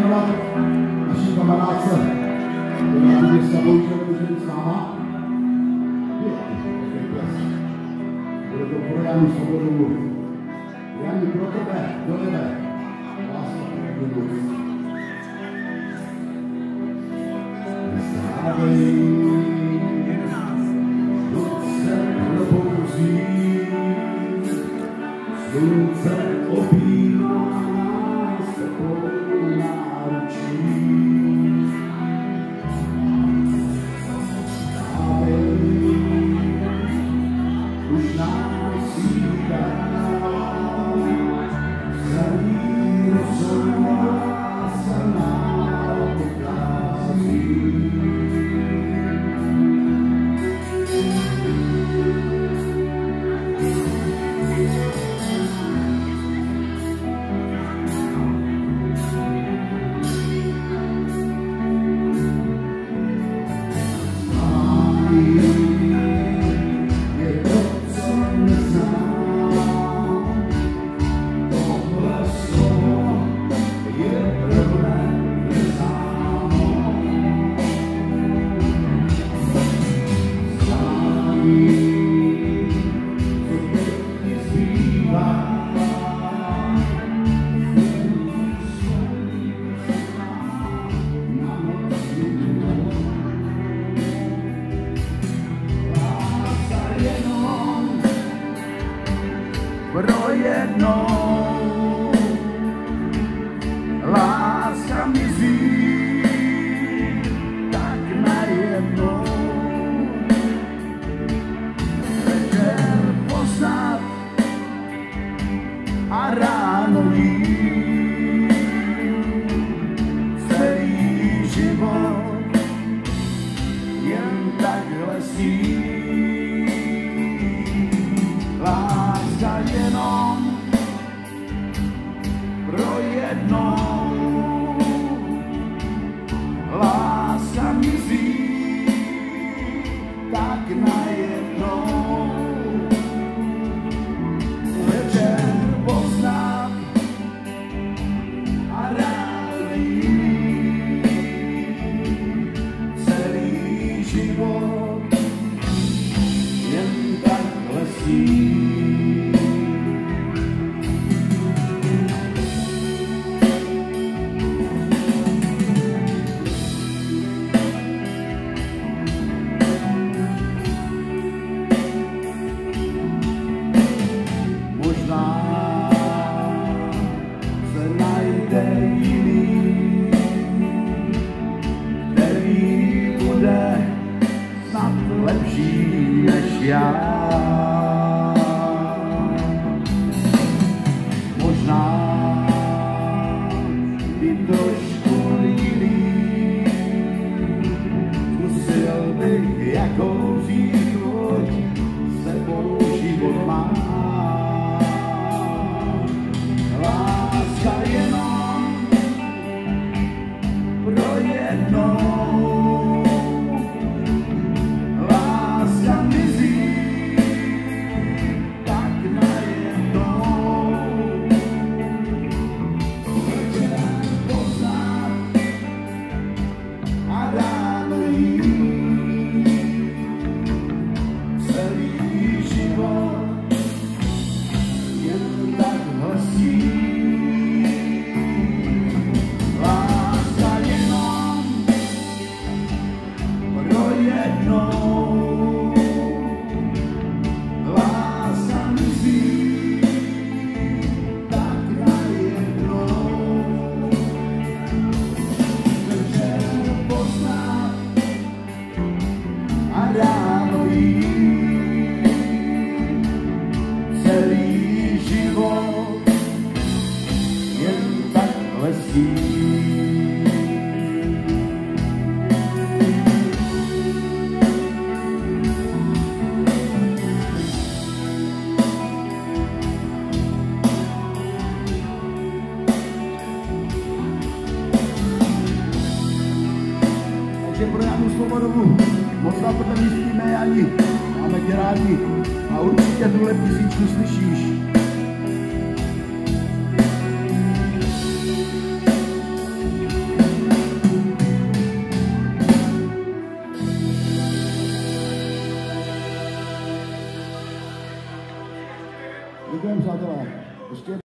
věnovat naší kamarádce, která tu dneska bohužel může být s náma. Bude to pro Janu Svobodovu. Jani, pro tebe, do nebe. Láska pro tebe. Vystávej, slunce probouzí, slunce objímá nás takovou náručí. Už nás svítá, celý rozhodná se nám ukází. Pro jednou láska mizí, tak najednou večer poznat a ráno jít. Celý život jen takhle sní. Láska jenom pro jednou, láska mizí, tak najednou večer poznat a ráno jít. Celý život jen takhle sní. Lepší než já. Možná by trošku jiný, zkusil bych jakou život, sebou život má. Láska jenom pro jednou, celý život jen takhle sní. Takže pro Janu Svobodovu moc vám potom jistíme, Jani, máme tě rádi a určitě tuhle písničku slyšíš. Děkujeme, přátelé. Ještě